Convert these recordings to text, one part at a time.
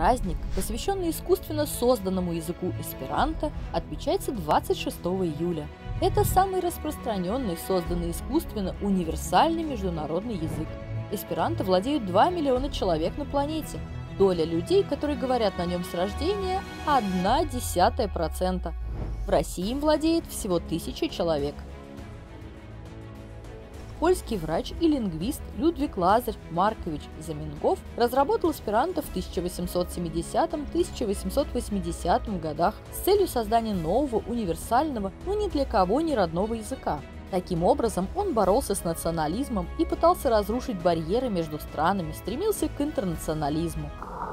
Праздник, посвященный искусственно созданному языку эсперанто, отмечается 26 июля. Это самый распространенный, созданный искусственно универсальный международный язык. Эсперанто владеют 2 миллиона человек на планете. Доля людей, которые говорят на нем с рождения, 0,1%. В России им владеет всего 1000 человек. Польский врач и лингвист Людвиг Лазарь Маркович Заменгоф разработал эсперанто в 1870-1880 годах с целью создания нового, универсального, но ни для кого не родного языка. Таким образом, он боролся с национализмом и пытался разрушить барьеры между странами, стремился к интернационализму.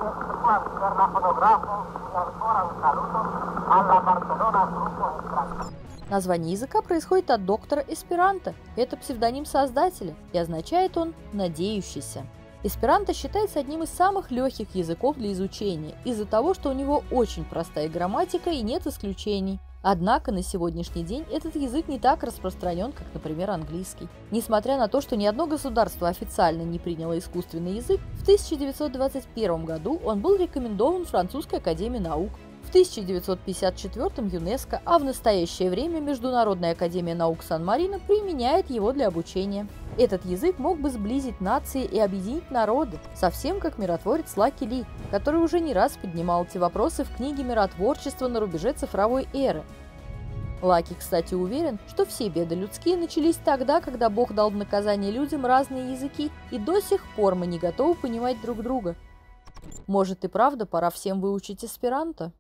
Название языка происходит от доктора эсперанто. Это псевдоним создателя, и означает он «надеющийся». Эсперанто считается одним из самых легких языков для изучения, из-за того, что у него очень простая грамматика и нет исключений. Однако на сегодняшний день этот язык не так распространен, как, например, английский. Несмотря на то, что ни одно государство официально не приняло искусственный язык, в 1921 году он был рекомендован Французской академией наук, в 1954 ЮНЕСКО, а в настоящее время Международная академия наук Сан-Марино применяет его для обучения. Этот язык мог бы сблизить нации и объединить народы, совсем как миротворец Лаки Ли, который уже не раз поднимал эти вопросы в книге «Миротворчество на рубеже цифровой эры». Лаки, кстати, уверен, что все беды людские начались тогда, когда Бог дал в наказание людям разные языки, и до сих пор мы не готовы понимать друг друга. Может и правда пора всем выучить эсперанто?